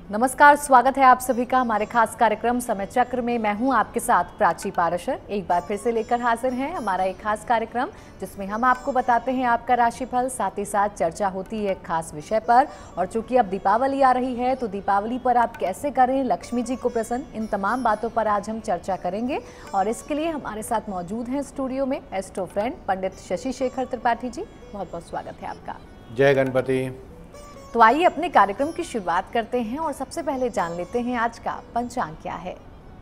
नमस्कार, स्वागत है आप सभी का हमारे खास कार्यक्रम समय चक्र में। मैं हूं आपके साथ प्राची पारशर। एक बार फिर से लेकर हाजिर हैं हमारा एक खास कार्यक्रम जिसमें हम आपको बताते हैं आपका राशिफल, साथ ही साथ चर्चा होती है एक खास विषय पर। और चूंकि अब दीपावली आ रही है तो दीपावली पर आप कैसे करें लक्ष्मी जी को प्रसन्न, इन तमाम बातों पर आज हम चर्चा करेंगे। और इसके लिए हमारे साथ मौजूद हैं स्टूडियो में एस्ट्रो फ्रेंड पंडित शशि शेखर त्रिपाठी जी। बहुत बहुत स्वागत है आपका। जय गणपति। तो आइए अपने कार्यक्रम की शुरुआत करते हैं और सबसे पहले जान लेते हैं आज का पंचांग क्या है।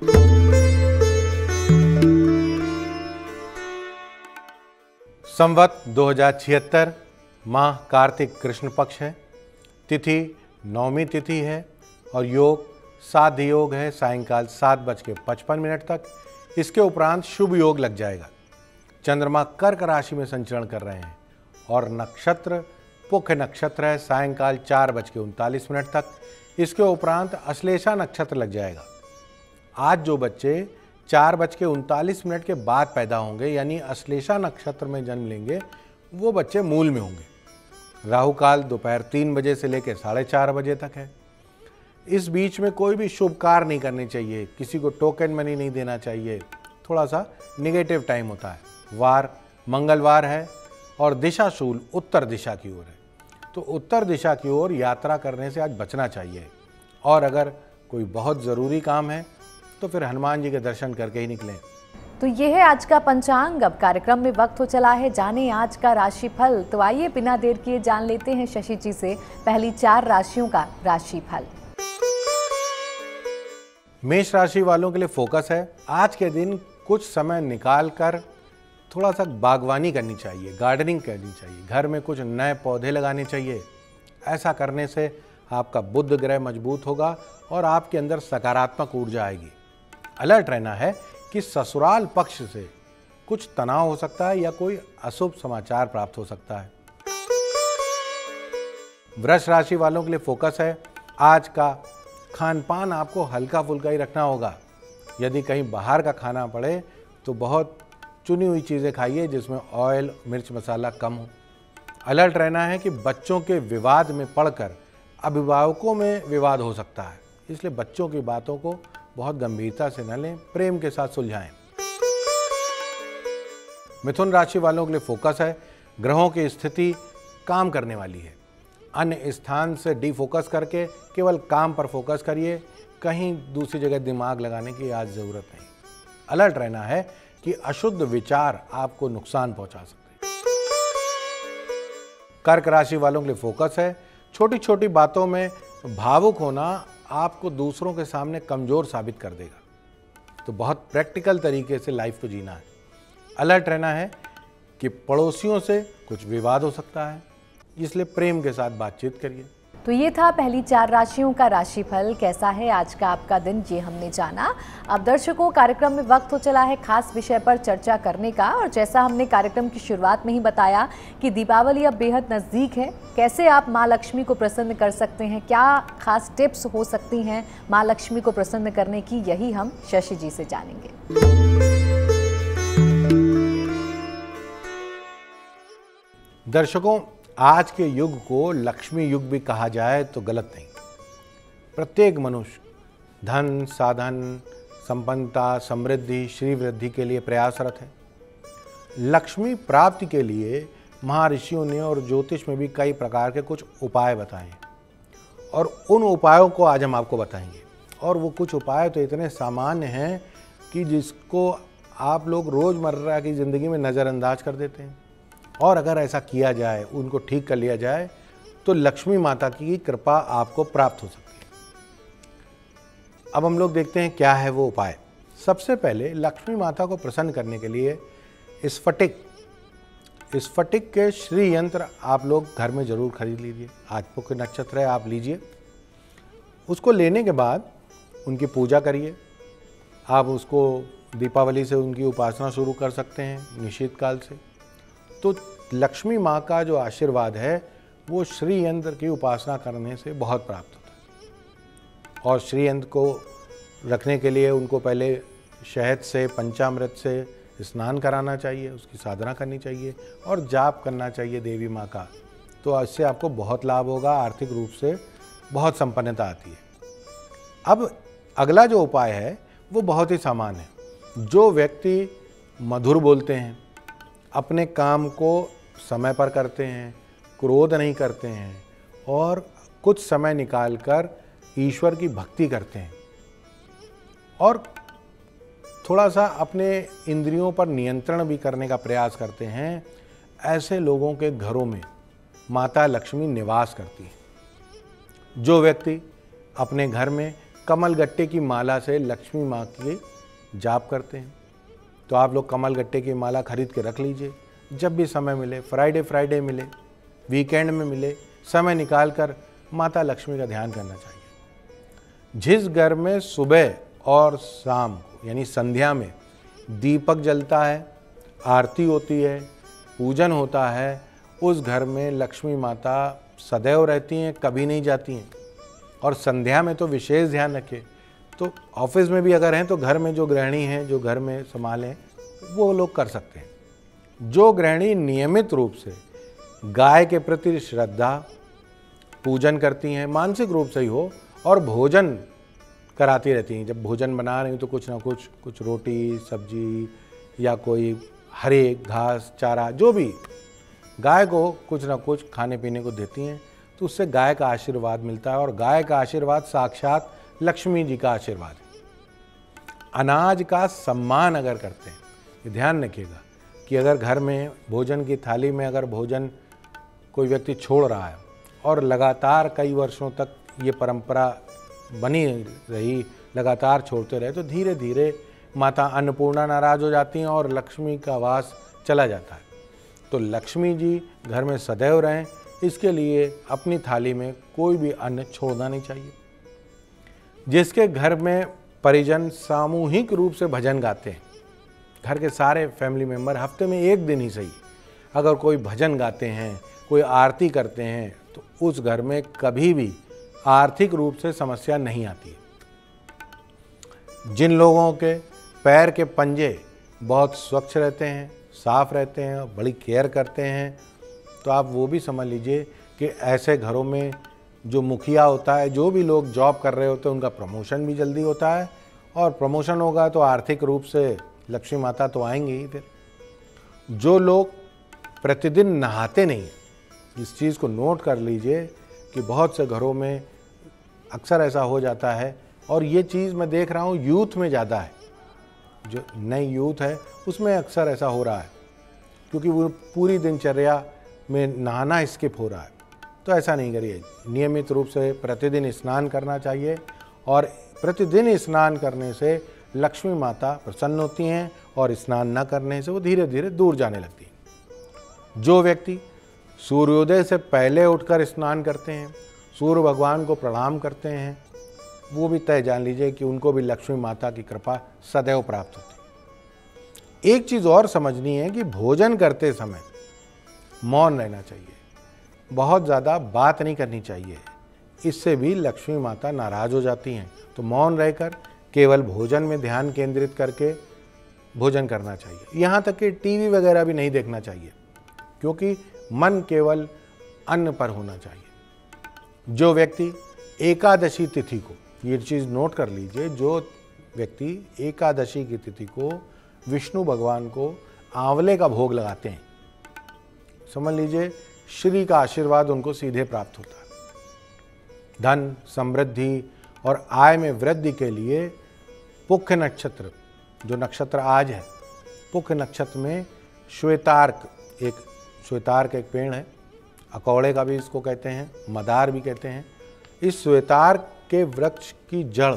संवत 2076, माह कार्तिक कृष्ण पक्ष है, तिथि नवमी तिथि है और योग साध्य योग है सायंकाल 7:55 तक। इसके उपरांत शुभ योग लग जाएगा। चंद्रमा कर्क राशि में संचरण कर रहे हैं और नक्षत्र पुख्य नक्षत्र है सायंकाल 4:39 तक। इसके उपरांत अश्लेषा नक्षत्र लग जाएगा। आज जो बच्चे 4:39 के बाद पैदा होंगे यानी अश्लेषा नक्षत्र में जन्म लेंगे वो बच्चे मूल में होंगे। राहु काल दोपहर 3 बजे से लेकर 4:30 बजे तक है। इस बीच में कोई भी शुभ कार्य नहीं करने चाहिए, किसी को टोकन मनी नहीं देना चाहिए, थोड़ा सा निगेटिव टाइम होता है। वार मंगलवार है और दिशा शूल उत्तर दिशा की ओर है, तो उत्तर दिशा की ओर यात्रा करने से आज बचना चाहिए। और अगर कोई बहुत ज़रूरी काम है तो फिर हनुमान जी के दर्शन करके ही निकलें। तो ये है आज का पंचांग। अब कार्यक्रम में वक्त हो चला है जाने आज का राशिफल। तो आइए बिना देर किए जान लेते हैं शशि जी से पहली 4 राशियों का राशिफल। मेष राशि वालों के लिए फोकस है। आज के दिन कुछ समय निकाल कर थोड़ा सा बागवानी करनी चाहिए, गार्डनिंग करनी चाहिए, घर में कुछ नए पौधे लगाने चाहिए। ऐसा करने से आपका बुध ग्रह मजबूत होगा और आपके अंदर सकारात्मक ऊर्जा आएगी। अलर्ट रहना है कि ससुराल पक्ष से कुछ तनाव हो सकता है या कोई अशुभ समाचार प्राप्त हो सकता है। वृष राशि वालों के लिए फोकस है। आज का खान पान आपको हल्का फुल्का ही रखना होगा। यदि कहीं बाहर का खाना पड़े तो बहुत चुनी हुई चीज़ें खाइए जिसमें ऑयल मिर्च मसाला कम हो। अलर्ट रहना है कि बच्चों के विवाद में पड़कर अभिभावकों में विवाद हो सकता है, इसलिए बच्चों की बातों को बहुत गंभीरता से न लें, प्रेम के साथ सुलझाएं। मिथुन राशि वालों के लिए फोकस है। ग्रहों की स्थिति काम करने वाली है। अन्य स्थान से डिफोकस करके केवल काम पर फोकस करिए, कहीं दूसरी जगह दिमाग लगाने की आज ज़रूरत नहीं। अलर्ट रहना है कि अशुद्ध विचार आपको नुकसान पहुंचा सकते हैं। कर्क राशि वालों के लिए फोकस है। छोटी छोटी बातों में भावुक होना आपको दूसरों के सामने कमजोर साबित कर देगा, तो बहुत प्रैक्टिकल तरीके से लाइफ को जीना है। अलर्ट रहना है कि पड़ोसियों से कुछ विवाद हो सकता है, इसलिए प्रेम के साथ बातचीत करिए। तो ये था पहली 4 राशियों का राशिफल। कैसा है आज का आपका दिन, ये हमने जाना। अब दर्शकों, कार्यक्रम में वक्त हो चला है खास विषय पर चर्चा करने का। और जैसा हमने कार्यक्रम की शुरुआत में ही बताया कि दीपावली अब बेहद नज़दीक है, कैसे आप माँ लक्ष्मी को प्रसन्न कर सकते हैं, क्या खास टिप्स हो सकती हैं माँ लक्ष्मी को प्रसन्न करने की, यही हम शशि जी से जानेंगे। दर्शकों, आज के युग को लक्ष्मी युग भी कहा जाए तो गलत नहीं। प्रत्येक मनुष्य धन, साधन, संपन्नता, समृद्धि, श्री वृद्धि के लिए प्रयासरत है। लक्ष्मी प्राप्ति के लिए महर्षियों ने और ज्योतिष में भी कई प्रकार के कुछ उपाय बताए हैं और उन उपायों को आज हम आपको बताएंगे। और वो कुछ उपाय तो इतने सामान्य हैं कि जिसको आप लोग रोज़मर्रा की ज़िंदगी में नज़रअंदाज कर देते हैं। और अगर ऐसा किया जाए, उनको ठीक कर लिया जाए, तो लक्ष्मी माता की कृपा आपको प्राप्त हो सकती है। अब हम लोग देखते हैं क्या है वो उपाय। सबसे पहले लक्ष्मी माता को प्रसन्न करने के लिए स्फटिक के श्री यंत्र आप लोग घर में ज़रूर खरीद लीजिए। आज पुख्य नक्षत्र है, आप लीजिए। उसको लेने के बाद उनकी पूजा करिए। आप उसको दीपावली से उनकी उपासना शुरू कर सकते हैं, निश्चित काल से। तो लक्ष्मी माँ का जो आशीर्वाद है वो श्री यंत्र की उपासना करने से बहुत प्राप्त होता है। और श्री यंत्र को रखने के लिए उनको पहले शहद से, पंचामृत से स्नान कराना चाहिए, उसकी साधना करनी चाहिए और जाप करना चाहिए देवी माँ का। तो इससे आपको बहुत लाभ होगा, आर्थिक रूप से बहुत संपन्नता आती है। अब अगला जो उपाय है वो बहुत ही सामान्य है। जो व्यक्ति मधुर बोलते हैं, अपने काम को समय पर करते हैं, क्रोध नहीं करते हैं और कुछ समय निकालकर ईश्वर की भक्ति करते हैं और थोड़ा सा अपने इंद्रियों पर नियंत्रण भी करने का प्रयास करते हैं, ऐसे लोगों के घरों में माता लक्ष्मी निवास करती है। जो व्यक्ति अपने घर में कमल गट्टे की माला से लक्ष्मी माँ की जाप करते हैं, तो आप लोग कमल गट्टे की माला खरीद के रख लीजिए। जब भी समय मिले, फ्राइडे मिले, वीकेंड में मिले, समय निकालकर माता लक्ष्मी का ध्यान करना चाहिए। जिस घर में सुबह और शाम को यानी संध्या में दीपक जलता है, आरती होती है, पूजन होता है, उस घर में लक्ष्मी माता सदैव रहती हैं, कभी नहीं जाती हैं। और संध्या में तो विशेष ध्यान रखें। तो ऑफिस में भी अगर हैं तो घर में जो गृहिणी हैं, जो घर में संभालें, वो लोग कर सकते हैं। जो गृहिणी नियमित रूप से गाय के प्रति श्रद्धा, पूजन करती हैं, मानसिक रूप से ही हो, और भोजन कराती रहती हैं, जब भोजन बना रही तो कुछ ना कुछ रोटी सब्जी या कोई हरे घास चारा जो भी गाय को कुछ ना कुछ खाने पीने को देती हैं, तो उससे गाय का आशीर्वाद मिलता है। और गाय का आशीर्वाद साक्षात लक्ष्मी जी का आशीर्वाद है। अनाज का सम्मान अगर करते हैं, ये ध्यान रखिएगा कि अगर घर में भोजन की थाली में अगर भोजन कोई व्यक्ति छोड़ रहा है और लगातार कई वर्षों तक ये परंपरा बनी रही, लगातार छोड़ते रहे, तो धीरे धीरे माता अन्नपूर्णा नाराज हो जाती हैं और लक्ष्मी का वास चला जाता है। तो लक्ष्मी जी घर में सदैव रहें, इसके लिए अपनी थाली में कोई भी अन्न छोड़ना नहीं चाहिए। जिसके घर में परिजन सामूहिक रूप से भजन गाते हैं, घर के सारे फैमिली मेंबर हफ्ते में एक दिन ही सही अगर कोई भजन गाते हैं, कोई आरती करते हैं, तो उस घर में कभी भी आर्थिक रूप से समस्या नहीं आती है। जिन लोगों के पैर के पंजे बहुत स्वच्छ रहते हैं, साफ रहते हैं और बड़ी केयर करते हैं, तो आप वो भी समझ लीजिए कि ऐसे घरों में जो मुखिया होता है, जो भी लोग जॉब कर रहे होते हैं, उनका प्रमोशन भी जल्दी होता है। और प्रमोशन होगा तो आर्थिक रूप से लक्ष्मी माता तो आएंगी ही। फिर जो लोग प्रतिदिन नहाते नहीं, इस चीज़ को नोट कर लीजिए कि बहुत से घरों में अक्सर ऐसा हो जाता है। और ये चीज़ मैं देख रहा हूँ यूथ में ज़्यादा है, जो नई यूथ है उसमें अक्सर ऐसा हो रहा है, क्योंकि वो पूरी दिनचर्या में नहाना स्किप हो रहा है। तो ऐसा नहीं करिए, नियमित रूप से प्रतिदिन स्नान करना चाहिए। और प्रतिदिन स्नान करने से लक्ष्मी माता प्रसन्न होती हैं और स्नान न करने से वो धीरे धीरे दूर जाने लगती हैं। जो व्यक्ति सूर्योदय से पहले उठकर स्नान करते हैं, सूर्य भगवान को प्रणाम करते हैं, वो भी तय जान लीजिए कि उनको भी लक्ष्मी माता की कृपा सदैव प्राप्त होती है। एक चीज़ और समझनी है कि भोजन करते समय मौन रहना चाहिए, बहुत ज़्यादा बात नहीं करनी चाहिए, इससे भी लक्ष्मी माता नाराज़ हो जाती हैं। तो मौन रहकर केवल भोजन में ध्यान केंद्रित करके भोजन करना चाहिए। यहाँ तक कि टीवी वगैरह भी नहीं देखना चाहिए, क्योंकि मन केवल अन्न पर होना चाहिए। जो व्यक्ति एकादशी तिथि को, ये चीज़ नोट कर लीजिए, जो व्यक्ति एकादशी की तिथि को विष्णु भगवान को आंवले का भोग लगाते हैं, समझ लीजिए श्री का आशीर्वाद उनको सीधे प्राप्त होता है। धन, समृद्धि और आय में वृद्धि के लिए पुख्य नक्षत्र, जो नक्षत्र आज है, पुख्य नक्षत्र में श्वेतार्क एक पेड़ है, अकौड़े का भी इसको कहते हैं, मदार भी कहते हैं। इस श्वेतार्क के वृक्ष की जड़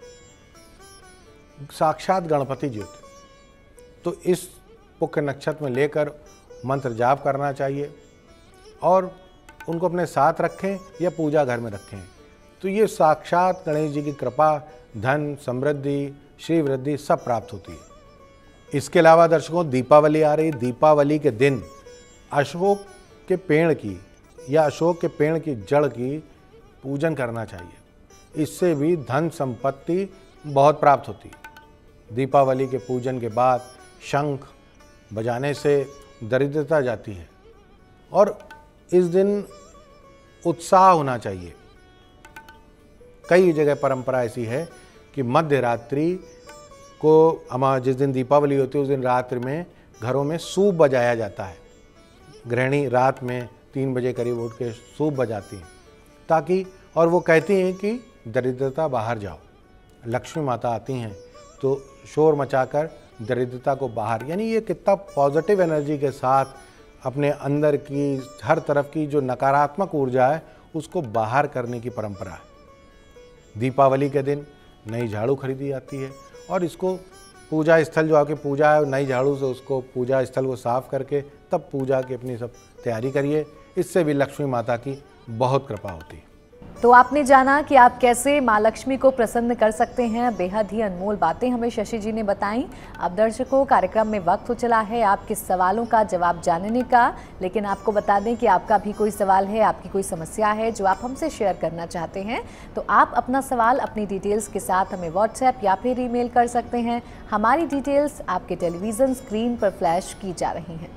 साक्षात गणपति जी होते, तो इस पुख्य नक्षत्र में लेकर मंत्र जाप करना चाहिए और उनको अपने साथ रखें या पूजा घर में रखें। तो ये साक्षात गणेश जी की कृपा, धन, समृद्धि, श्री वृद्धि सब प्राप्त होती है। इसके अलावा दर्शकों, दीपावली आ रही, दीपावली के दिन अशोक के पेड़ की या अशोक के पेड़ की जड़ की पूजन करना चाहिए, इससे भी धन संपत्ति बहुत प्राप्त होती है। दीपावली के पूजन के बाद शंख बजाने से दरिद्रता जाती है और इस दिन उत्साह होना चाहिए। कई जगह परंपरा ऐसी है कि मध्य रात्रि को हमारा जिस दिन दीपावली होती है उस दिन रात्रि में घरों में सूप बजाया जाता है। गृहिणी रात में 3 बजे करीब उठ के सूप बजाती हैं ताकि, और वो कहती हैं कि दरिद्रता बाहर जाओ, लक्ष्मी माता आती हैं तो शोर मचाकर दरिद्रता को बाहर, यानी ये कितना पॉजिटिव एनर्जी के साथ अपने अंदर की हर तरफ की जो नकारात्मक ऊर्जा है उसको बाहर करने की परंपरा है। दीपावली के दिन नई झाड़ू खरीदी जाती है और इसको पूजा स्थल जो आपकी पूजा है नई झाड़ू से उसको पूजा स्थल को साफ करके तब पूजा की अपनी सब तैयारी करिए। इससे भी लक्ष्मी माता की बहुत कृपा होती है। तो आपने जाना कि आप कैसे माँ लक्ष्मी को प्रसन्न कर सकते हैं। बेहद ही अनमोल बातें हमें शशि जी ने बताई। अब दर्शकों, कार्यक्रम में वक्त हो चला है आपके सवालों का जवाब जानने का, लेकिन आपको बता दें कि आपका भी कोई सवाल है, आपकी कोई समस्या है जो आप हमसे शेयर करना चाहते हैं, तो आप अपना सवाल अपनी डिटेल्स के साथ हमें व्हाट्सएप या फिर ईमेल कर सकते हैं। हमारी डिटेल्स आपके टेलीविज़न स्क्रीन पर फ्लैश की जा रही हैं।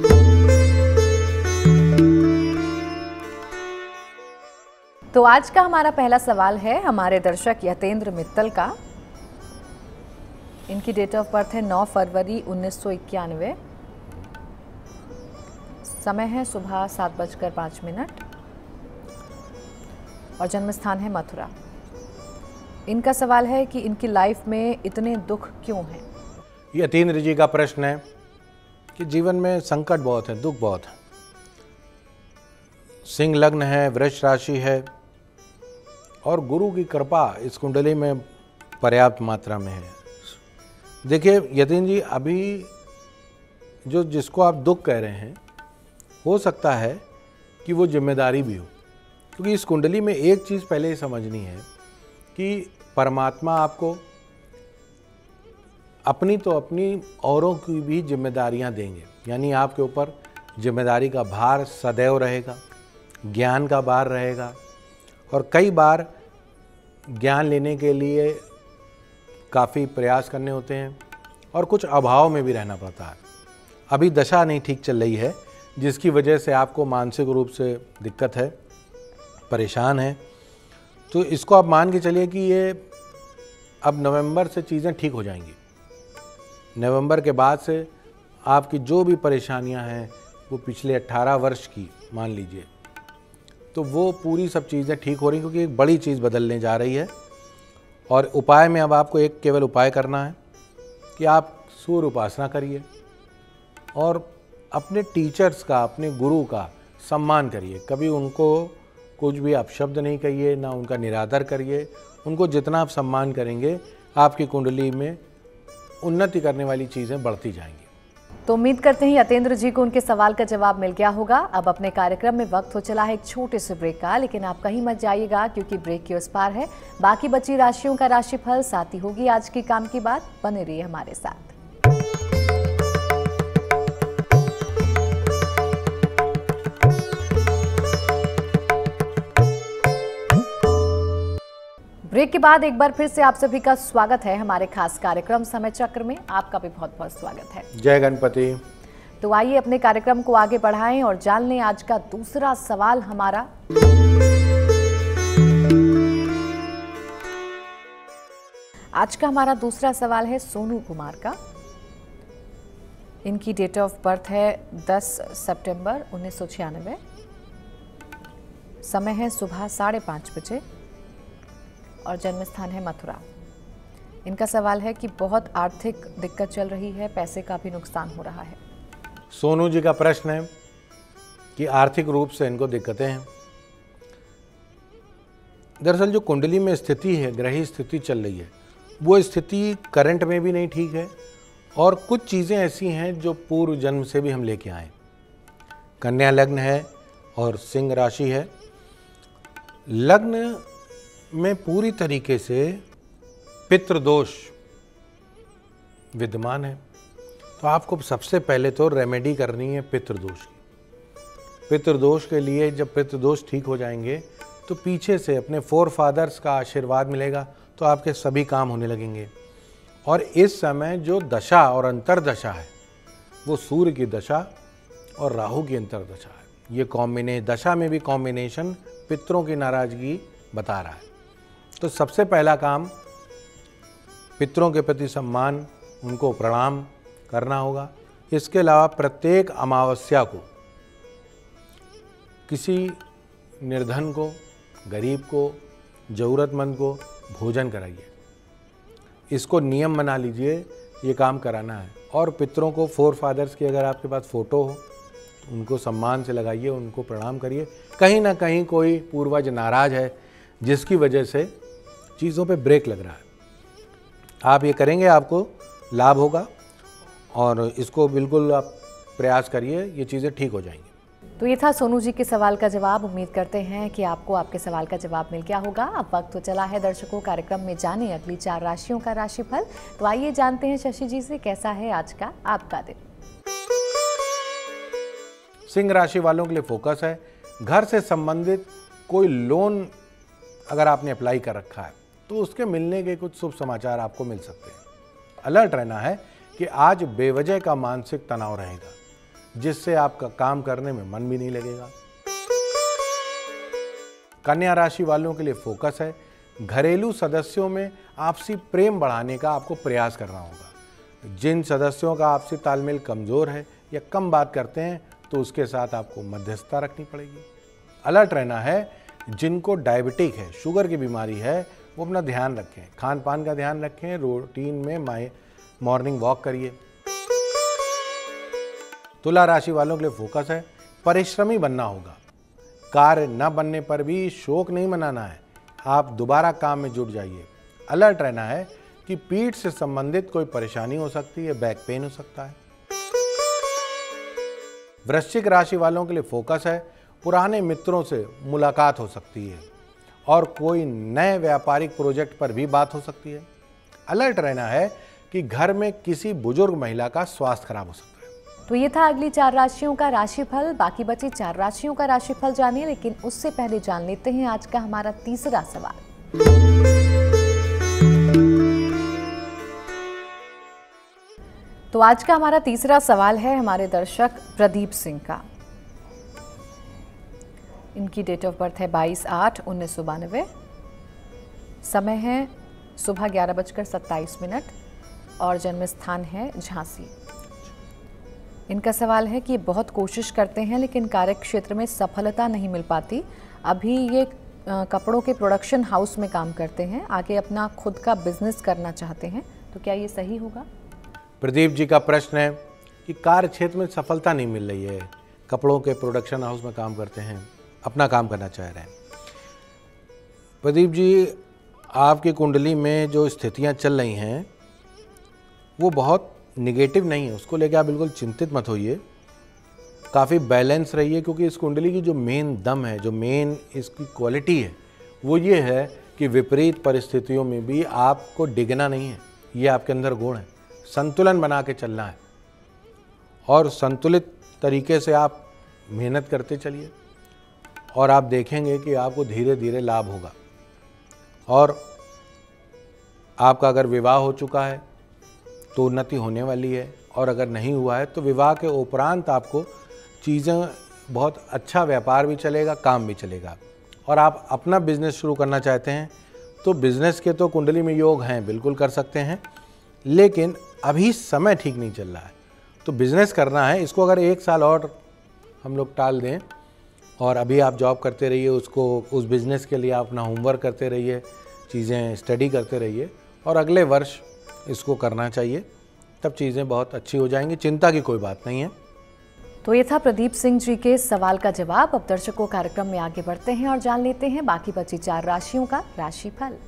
तो आज का हमारा पहला सवाल है हमारे दर्शक यतेंद्र मित्तल का। इनकी डेट ऑफ बर्थ है 9 फरवरी 1991। समय है सुबह 7:05 और जन्म स्थान है मथुरा। इनका सवाल है कि इनकी लाइफ में इतने दुख क्यों हैं। यतेंद्र जी का प्रश्न है कि जीवन में संकट बहुत है, दुख बहुत है। सिंह लग्न है, वृष राशि है और गुरु की कृपा इस कुंडली में पर्याप्त मात्रा में है। देखिए यतेंद्र जी, अभी जो जिसको आप दुख कह रहे हैं हो सकता है कि वो जिम्मेदारी भी हो, क्योंकि इस कुंडली में एक चीज़ पहले ही समझनी है कि परमात्मा आपको अपनी तो अपनी औरों की भी जिम्मेदारियां देंगे, यानी आपके ऊपर जिम्मेदारी का भार सदैव रहेगा, ज्ञान का भार रहेगा और कई बार ज्ञान लेने के लिए काफ़ी प्रयास करने होते हैं और कुछ अभाव में भी रहना पड़ता है। अभी दशा नहीं ठीक चल रही है जिसकी वजह से आपको मानसिक रूप से दिक्कत है, परेशान है, तो इसको आप मान के चलिए कि ये अब नवंबर से चीज़ें ठीक हो जाएंगी। नवंबर के बाद से आपकी जो भी परेशानियां हैं वो पिछले 18 वर्ष की मान लीजिए, तो वो पूरी सब चीज़ें ठीक हो रही, क्योंकि एक बड़ी चीज़ बदलने जा रही है। और उपाय में अब आपको एक केवल उपाय करना है कि आप सूर्य उपासना करिए और अपने टीचर्स का, अपने गुरु का सम्मान करिए। कभी उनको कुछ भी अपशब्द नहीं कहिए, ना उनका निरादर करिए। उनको जितना आप सम्मान करेंगे आपकी कुंडली में उन्नति करने वाली चीज़ें बढ़ती जाएंगी। तो उम्मीद करते हैं यतेंद्र जी को उनके सवाल का जवाब मिल गया होगा। अब अपने कार्यक्रम में वक्त हो चला है एक छोटे से ब्रेक का, लेकिन आप कहीं मत जाइएगा क्योंकि ब्रेक के उस पार है बाकी बची राशियों का राशिफल, साथ ही होगी आज की काम की बात। बने रहिए हमारे साथ। ब्रेक के बाद एक बार फिर से आप सभी का स्वागत है हमारे खास कार्यक्रम समय चक्र में। आपका भी बहुत बहुत स्वागत है। जय गणपति। तो आइए अपने कार्यक्रम को आगे बढ़ाएं और जान लें आज का दूसरा सवाल हमारा। आज का हमारा दूसरा सवाल है सोनू कुमार का। इनकी डेट ऑफ बर्थ है 10 सितंबर 1996। समय है सुबह 5:30 बजे और जन्म स्थान है मथुरा। इनका सवाल है कि बहुत आर्थिक दिक्कत चल रही है, पैसे का भी नुकसान हो रहा है। सोनू जी का प्रश्न है कि आर्थिक रूप से इनको दिक्कतें हैं। दरअसल जो कुंडली में स्थिति है, ग्रही स्थिति चल रही है, वो स्थिति करंट में भी नहीं ठीक है और कुछ चीज़ें ऐसी हैं जो पूर्व जन्म से भी हम लेके आए। कन्या लग्न है और सिंह राशि है। लग्न में पूरी तरीके से पितृदोष विद्यमान है, तो आपको सबसे पहले तो रेमेडी करनी है पितृदोष की। पितृदोष के लिए जब पितृदोष ठीक हो जाएंगे तो पीछे से अपने फोर फादर्स का आशीर्वाद मिलेगा, तो आपके सभी काम होने लगेंगे। और इस समय जो दशा और अंतरदशा है वो सूर्य की दशा और राहु की अंतरदशा है। ये दशा में भी कॉम्बिनेशन पितरों की नाराजगी बता रहा है। तो सबसे पहला काम पितरों के प्रति सम्मान, उनको प्रणाम करना होगा। इसके अलावा प्रत्येक अमावस्या को किसी निर्धन को, गरीब को, ज़रूरतमंद को भोजन कराइए। इसको नियम बना लीजिए, ये काम कराना है। और पितरों को, फोर फादर्स की अगर आपके पास फ़ोटो हो, उनको सम्मान से लगाइए, उनको प्रणाम करिए। कहीं ना कहीं कोई पूर्वज नाराज़ है जिसकी वजह से चीज़ों पे ब्रेक लग रहा है। आप ये करेंगे, आपको लाभ होगा और इसको बिल्कुल आप प्रयास करिए, ये चीज़ें ठीक हो जाएंगी। तो ये था सोनू जी के सवाल का जवाब। उम्मीद करते हैं कि आपको आपके सवाल का जवाब मिल गया होगा। अब वक्त तो चला है दर्शकों कार्यक्रम में जाने अगली 4 राशियों का राशिफल। तो आइए जानते हैं शशि जी से कैसा है आज का आपका दिन। सिंह राशि वालों के लिए फोकस है, घर से संबंधित कोई लोन अगर आपने अप्लाई कर रखा है तो उसके मिलने के कुछ शुभ समाचार आपको मिल सकते हैं। अलर्ट रहना है कि आज बेवजह का मानसिक तनाव रहेगा, जिससे आपका काम करने में मन भी नहीं लगेगा। कन्या राशि वालों के लिए फोकस है, घरेलू सदस्यों में आपसी प्रेम बढ़ाने का आपको प्रयास करना होगा। जिन सदस्यों का आपसी तालमेल कमजोर है या कम बात करते हैं तो उसके साथ आपको मध्यस्थता रखनी पड़ेगी। अलर्ट रहना है, जिनको डायबिटिक है, शुगर की बीमारी है, वो अपना ध्यान रखें, खान पान का ध्यान रखें, रूटीन में मॉर्निंग वॉक करिए। तुला राशि वालों के लिए फोकस है, परिश्रमी बनना होगा। कार्य न बनने पर भी शोक नहीं मनाना है, आप दोबारा काम में जुट जाइए। अलर्ट रहना है कि पीठ से संबंधित कोई परेशानी हो सकती है, बैक पेन हो सकता है। वृश्चिक राशि वालों के लिए फोकस है, पुराने मित्रों से मुलाकात हो सकती है और कोई नए व्यापारिक प्रोजेक्ट पर भी बात हो सकती है। अलर्ट रहना है कि घर में किसी बुजुर्ग महिला का स्वास्थ्य खराब हो सकता है। तो ये था अगली 4 राशियों का राशिफल। बाकी बची 4 राशियों का राशिफल जानिए, लेकिन उससे पहले जान लेते हैं आज का हमारा तीसरा सवाल। तो आज का हमारा तीसरा सवाल है हमारे दर्शक प्रदीप सिंह का। इनकी डेट ऑफ बर्थ है 22/8/1992। समय है सुबह 11:27 और जन्म स्थान है झांसी। इनका सवाल है कि ये बहुत कोशिश करते हैं लेकिन कार्य क्षेत्र में सफलता नहीं मिल पाती। अभी ये कपड़ों के प्रोडक्शन हाउस में काम करते हैं, आगे अपना खुद का बिजनेस करना चाहते हैं। तो क्या ये सही होगा? प्रदीप जी का प्रश्न है कि कार्य क्षेत्र में सफलता नहीं मिल रही है, कपड़ों के प्रोडक्शन हाउस में काम करते हैं, अपना काम करना चाह रहे हैं। प्रदीप जी, आपकी कुंडली में जो स्थितियां चल रही हैं वो बहुत निगेटिव नहीं है, उसको लेकर आप बिल्कुल चिंतित मत होइए। काफ़ी बैलेंस रहिए, क्योंकि इस कुंडली की जो मेन दम है, जो मेन इसकी क्वालिटी है, वो ये है कि विपरीत परिस्थितियों में भी आपको डिगना नहीं है। ये आपके अंदर गुण है, संतुलन बना के चलना है और संतुलित तरीके से आप मेहनत करते चलिए और आप देखेंगे कि आपको धीरे धीरे लाभ होगा। और आपका अगर विवाह हो चुका है तो उन्नति होने वाली है, और अगर नहीं हुआ है तो विवाह के उपरांत आपको चीज़ें बहुत अच्छा, व्यापार भी चलेगा, काम भी चलेगा। और आप अपना बिजनेस शुरू करना चाहते हैं तो बिजनेस के तो कुंडली में योग हैं, बिल्कुल कर सकते हैं, लेकिन अभी समय ठीक नहीं चल रहा है। तो बिजनेस करना है, इसको अगर 1 साल और हम लोग टाल दें और अभी आप जॉब करते रहिए, उसको उस बिज़नेस के लिए आप अपना होमवर्क करते रहिए, चीज़ें स्टडी करते रहिए और अगले वर्ष इसको करना चाहिए, तब चीज़ें बहुत अच्छी हो जाएंगी। चिंता की कोई बात नहीं है। तो ये था प्रदीप सिंह जी के सवाल का जवाब। अब दर्शकों कार्यक्रम में आगे बढ़ते हैं और जान लेते हैं बाकी बची 4 राशियों का राशिफल।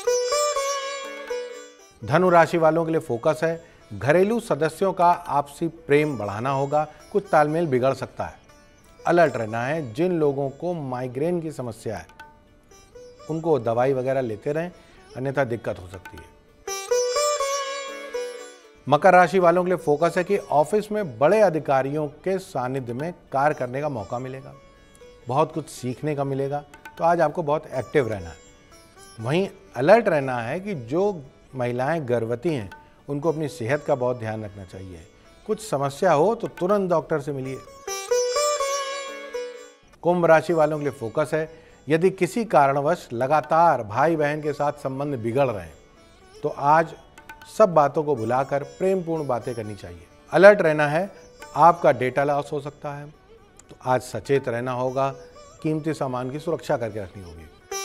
धनु राशि वालों के लिए फोकस है, घरेलू सदस्यों का आपसी प्रेम बढ़ाना होगा, कुछ तालमेल बिगड़ सकता है। अलर्ट रहना है, जिन लोगों को माइग्रेन की समस्या है उनको दवाई वगैरह लेते रहें, अन्यथा दिक्कत हो सकती है। मकर राशि वालों के लिए फोकस है कि ऑफिस में बड़े अधिकारियों के सानिध्य में कार्य करने का मौका मिलेगा, बहुत कुछ सीखने का मिलेगा, तो आज आपको बहुत एक्टिव रहना है। वहीं अलर्ट रहना है कि जो महिलाएं गर्भवती हैं उनको अपनी सेहत का बहुत ध्यान रखना चाहिए। कुछ समस्या हो तो तुरंत डॉक्टर से मिलिए। कुंभ राशि वालों के लिए फोकस है, यदि किसी कारणवश लगातार भाई बहन के साथ संबंध बिगड़ रहे हैं तो आज सब बातों को भुलाकर प्रेमपूर्ण बातें करनी चाहिए। अलर्ट रहना है, आपका डेटा लॉस हो सकता है, तो आज सचेत रहना होगा, कीमती सामान की सुरक्षा करके रखनी होगी।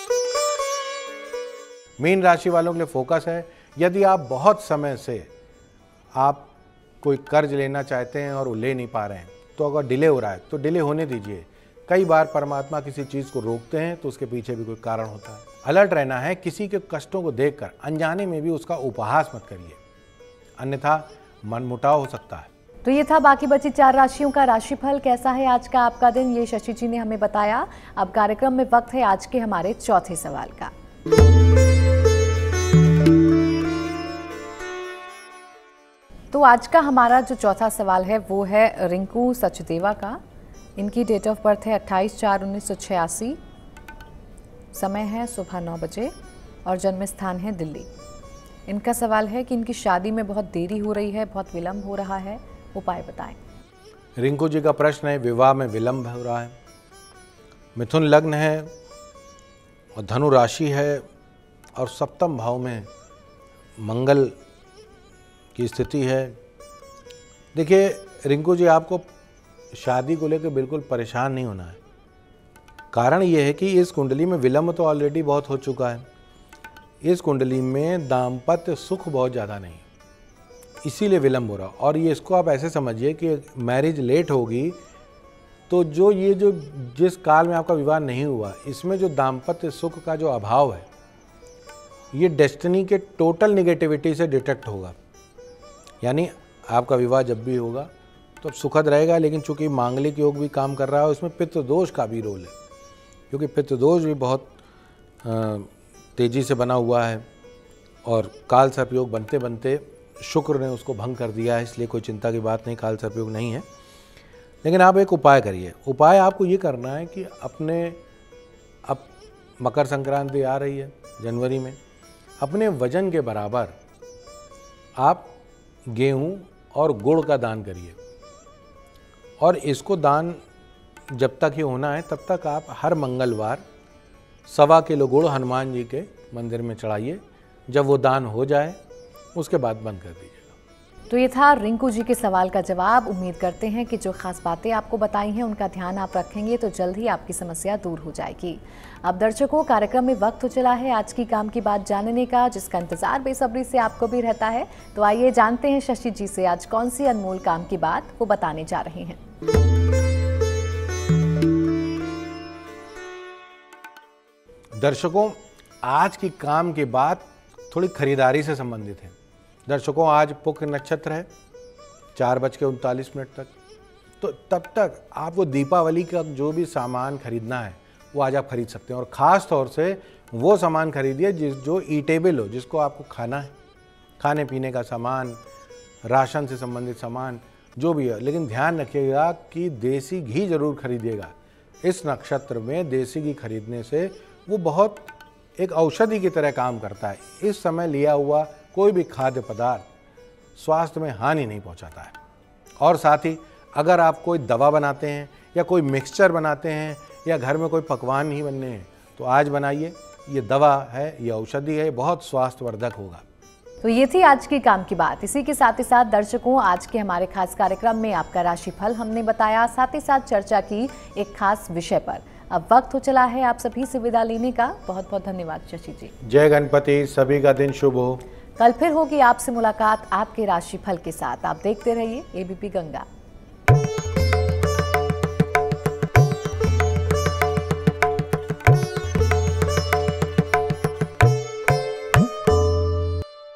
मीन राशि वालों के लिए फोकस है, यदि आप बहुत समय से आप कोई कर्ज लेना चाहते हैं और वो ले नहीं पा रहे हैं, तो अगर डिले हो रहा है तो डिले होने दीजिए। कई बार परमात्मा किसी चीज़ को रोकते हैं तो उसके पीछे भी कोई कारण होता है। अलर्ट रहना है, किसी के कष्टों को देखकर अनजाने में भी उसका उपहास मत करिए, अन्यथा मनमुटाव हो सकता है। तो ये था बाकी बची 4 राशियों का राशिफल। कैसा है आज का आपका दिन, ये शशि जी ने हमें बताया। अब कार्यक्रम में वक्त है आज के हमारे चौथे सवाल का। तो आज का हमारा जो चौथा सवाल है वो है रिंकू सचदेवा का। इनकी डेट ऑफ बर्थ है 28/4/1986, समय है सुबह 9 बजे और जन्म स्थान है दिल्ली। इनका सवाल है कि इनकी शादी में बहुत देरी हो रही है, बहुत विलंब हो रहा है, उपाय बताएं। रिंकू जी का प्रश्न है, विवाह में विलंब हो रहा है, मिथुन लग्न है और धनु राशि है और सप्तम भाव में मंगल की स्थिति है। देखिए रिंकू जी, आपको शादी को लेकर बिल्कुल परेशान नहीं होना है। कारण ये है कि इस कुंडली में विलंब तो ऑलरेडी बहुत हो चुका है। इस कुंडली में दाम्पत्य सुख बहुत ज़्यादा नहीं, इसीलिए विलंब हो रहा। और ये इसको आप ऐसे समझिए कि मैरिज लेट होगी तो जो जिस काल में आपका विवाह नहीं हुआ, इसमें जो दाम्पत्य सुख का जो अभाव है, ये डेस्टिनी के टोटल निगेटिविटी से डिटेक्ट होगा। यानी आपका विवाह जब भी होगा तो सुखद रहेगा, लेकिन चूंकि मांगलिक योग भी काम कर रहा है, उसमें पितृ दोष का भी रोल है, क्योंकि पितृ दोष भी बहुत तेज़ी से बना हुआ है और काल सर्पयोग बनते बनते शुक्र ने उसको भंग कर दिया है, इसलिए कोई चिंता की बात नहीं, काल सर्पयोग नहीं है। लेकिन आप एक उपाय करिए। उपाय आपको ये करना है कि अब मकर संक्रांति आ रही है जनवरी में, अपने वजन के बराबर आप गेहूं और गुड़ का दान करिए। और इसको दान जब तक ही होना है तब तक आप हर मंगलवार 1.25 किलो गुड़ हनुमान जी के मंदिर में चढ़ाइए। जब वो दान हो जाए उसके बाद बंद कर दीजिएगा। तो ये था रिंकू जी के सवाल का जवाब। उम्मीद करते हैं कि जो खास बातें आपको बताई हैं उनका ध्यान आप रखेंगे तो जल्द ही आपकी समस्या दूर हो जाएगी। अब दर्शकों, कार्यक्रम में वक्त हो चला है आज की काम की बात जानने का, जिसका इंतजार बेसब्री से आपको भी रहता है। तो आइए जानते हैं शशि जी से आज कौन सी अनमोल काम की बात वो बताने जा रहे हैं। दर्शकों, आज की काम की बात थोड़ी खरीदारी से संबंधित है। दर्शकों, आज पुष्य नक्षत्र है 4:39 तक, तो तब तक आपको दीपावली का जो भी सामान खरीदना है वो आज आप खरीद सकते हैं। और ख़ास तौर से वो सामान खरीदिए जो ईटेबल हो, जिसको आपको खाना है, खाने पीने का सामान, राशन से संबंधित सामान जो भी है। लेकिन ध्यान रखिएगा कि देसी घी जरूर खरीदिएगा। इस नक्षत्र में देसी घी खरीदने से वो बहुत एक औषधि की तरह काम करता है। इस समय लिया हुआ कोई भी खाद्य पदार्थ स्वास्थ्य में हानि नहीं पहुंचाता है। और साथ ही अगर आप कोई दवा बनाते हैं या कोई मिक्सचर बनाते हैं या घर में कोई पकवान ही बनने हैं तो आज बनाइए। ये दवा है, ये औषधि है, बहुत स्वास्थ्यवर्धक होगा। तो ये थी आज की काम की बात। इसी के साथ ही साथ दर्शकों, आज के हमारे खास कार्यक्रम में आपका राशिफल हमने बताया, साथ ही साथ चर्चा की एक खास विषय पर। अब वक्त हो चला है आप सभी से विदा लेने का। बहुत बहुत धन्यवाद शशि जी। जय गणपति, सभी का दिन शुभ हो। कल फिर होगी आपसे मुलाकात आपके राशिफल के साथ। आप देखते रहिए एबीपी गंगा।